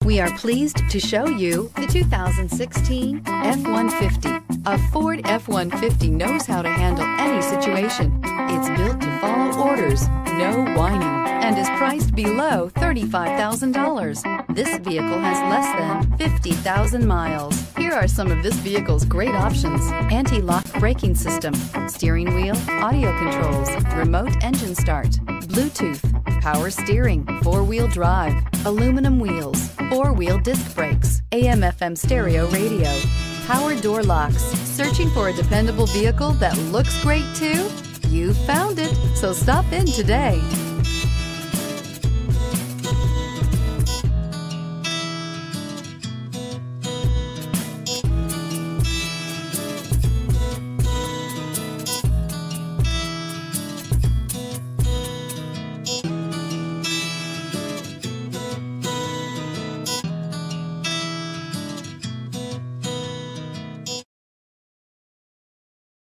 We are pleased to show you the 2016 F-150. A Ford F-150 knows how to handle any situation. It's built to follow orders, no whining, and is priced below $35,000. This vehicle has less than 50,000 miles. Here are some of this vehicle's great options: anti-lock braking system, steering wheel audio controls, remote engine start, Bluetooth, power steering, four-wheel drive, aluminum wheels, four-wheel disc brakes, AM/FM stereo radio, power door locks. Searching for a dependable vehicle that looks great too? You found it, so stop in today.